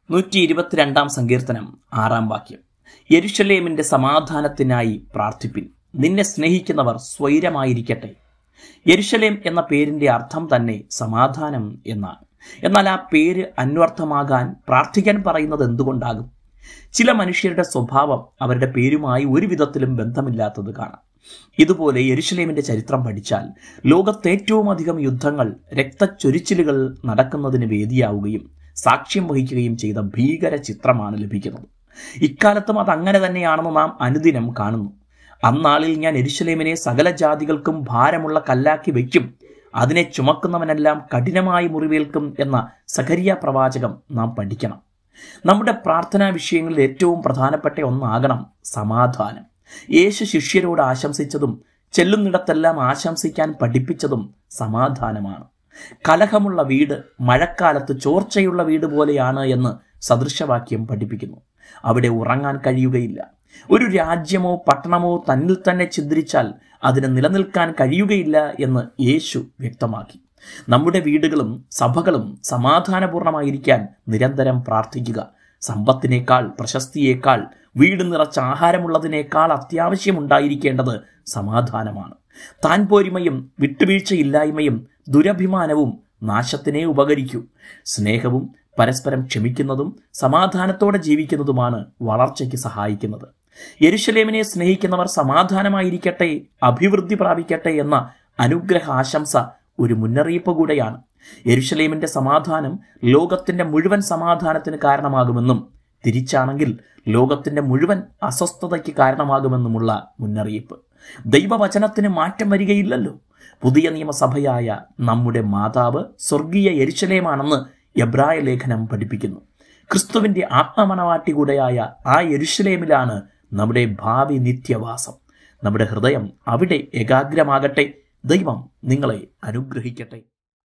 122 സങ്കീർത്തനം 6 വാക്യം. യെരുശലേമിന്റെ സമാധാനത്തിനായി പ്രാർത്ഥിപ്പിൻ, നിന്നെ സ്നേഹിക്കുന്നവർ സ്വൈരമായിരിക്കട്ടെ. യെരുശലേം എന്ന പേരിന്റെ അർത്ഥം തന്നെ സമാധാനം എന്നാണ്. എന്നാൽ ആ പേര് അന്വർത്ഥമാകാൻ പ്രാർത്ഥിക്കാൻ പറയുന്നത് എന്തുകൊണ്ടാകും? ചില മനുഷ്യരുടെ സ്വഭാവം അവരുടെ പേരുമായി ഒരു വിധത്തിലും ബന്ധമില്ലാത്തത് കാണാം. ഇതുപോലെ യെരുശലേമിന്റെ ചരിത്രം പഠിച്ചാൽ ലോകത്തേറ്റവും അധികം യുദ്ധങ്ങൾ, രക്തച്ചൊരിച്ചിലുകൾ നടക്കുന്നതിന് വേദിയാവുകയും സാക്ഷ്യം വഹിക്കുകയും ചെയ്ത ഭീകര ചിത്രമാണ് ലഭിക്കുന്നത്. ഇക്കാലത്തും അത് അങ്ങനെ തന്നെയാണെന്ന് നാം അനുദിനം കാണുന്നു. അന്നാളിൽ ഞാൻ യെരുശലേമിനെ സകല ജാതികൾക്കും ഭാരമുള്ള കല്ലാക്കി വയ്ക്കും, അതിനെ ചുമക്കുന്നവനെല്ലാം കഠിനമായി മുറിവേൽക്കും എന്ന സഖരിയ പ്രവാചകം നാം പഠിക്കണം. നമ്മുടെ പ്രാർത്ഥനാ വിഷയങ്ങളിൽ ഏറ്റവും പ്രധാനപ്പെട്ട ഒന്നാകണം സമാധാനം. യേശു ശിഷ്യരോട് ആശംസിച്ചതും ചെല്ലുന്നിടത്തെല്ലാം ആശംസിക്കാൻ പഠിപ്പിച്ചതും സമാധാനമാണ്. കലഹമുള്ള വീട് മഴക്കാലത്ത് ചോർച്ചയുള്ള വീട് പോലെയാണ് എന്ന് സദൃശവാക്യം പഠിപ്പിക്കുന്നു. അവിടെ ഉറങ്ങാൻ കഴിയുകയില്ല. ഒരു രാജ്യമോ പട്ടണമോ തന്നിൽ തന്നെ ഛിദ്രിച്ചാൽ അതിന് നിലനിൽക്കാൻ കഴിയുകയില്ല എന്ന് യേശു വ്യക്തമാക്കി. നമ്മുടെ വീടുകളും സഭകളും സമാധാനപൂർണമായിരിക്കാൻ നിരന്തരം പ്രാർത്ഥിക്കുക. സമ്പത്തിനേക്കാൾ, പ്രശസ്തിയേക്കാൾ, വീട് നിറച്ച ആഹാരമുള്ളതിനേക്കാൾ അത്യാവശ്യമുണ്ടായിരിക്കേണ്ടത് സമാധാനമാണ്. താൻ പോരിമയും വിട്ടുവീഴ്ചയില്ലായ്മയും ദുരഭിമാനവും നാശത്തിനേ ഉപകരിക്കൂ. സ്നേഹവും പരസ്പരം ക്ഷമിക്കുന്നതും സമാധാനത്തോടെ ജീവിക്കുന്നതുമാണ് വളർച്ചയ്ക്ക് സഹായിക്കുന്നത്. യെരുശലേമിനെ സ്നേഹിക്കുന്നവർ സമാധാനമായിരിക്കട്ടെ, അഭിവൃദ്ധി പ്രാപിക്കട്ടെ എന്ന അനുഗ്രഹ ആശംസ ഒരു മുന്നറിയിപ്പ് കൂടെയാണ്. യെരുശലേമിന്റെ സമാധാനം ലോകത്തിന്റെ മുഴുവൻ സമാധാനത്തിന് കാരണമാകുമെന്നും തിരിച്ചാണെങ്കിൽ ലോകത്തിന്റെ മുഴുവൻ അസ്വസ്ഥതയ്ക്ക് കാരണമാകുമെന്നുമുള്ള മുന്നറിയിപ്പ്. ദൈവവചനത്തിന് മാറ്റം വരികയില്ലല്ലോ. പുതിയ നിയമസഭയായ നമ്മുടെ മാതാവ് സ്വർഗീയ യെരുശലേമാണെന്ന് എബ്രായ ലേഖനം പഠിപ്പിക്കുന്നു. ക്രിസ്തുവിന്റെ ആത്മമണവാട്ടി കൂടെയായ ആ യെരുശലേമിലാണ് നമ്മുടെ ഭാവി നിത്യവാസം. നമ്മുടെ ഹൃദയം അവിടെ ഏകാഗ്രമാകട്ടെ. ദൈവം നിങ്ങളെ അനുഗ്രഹിക്കട്ടെ.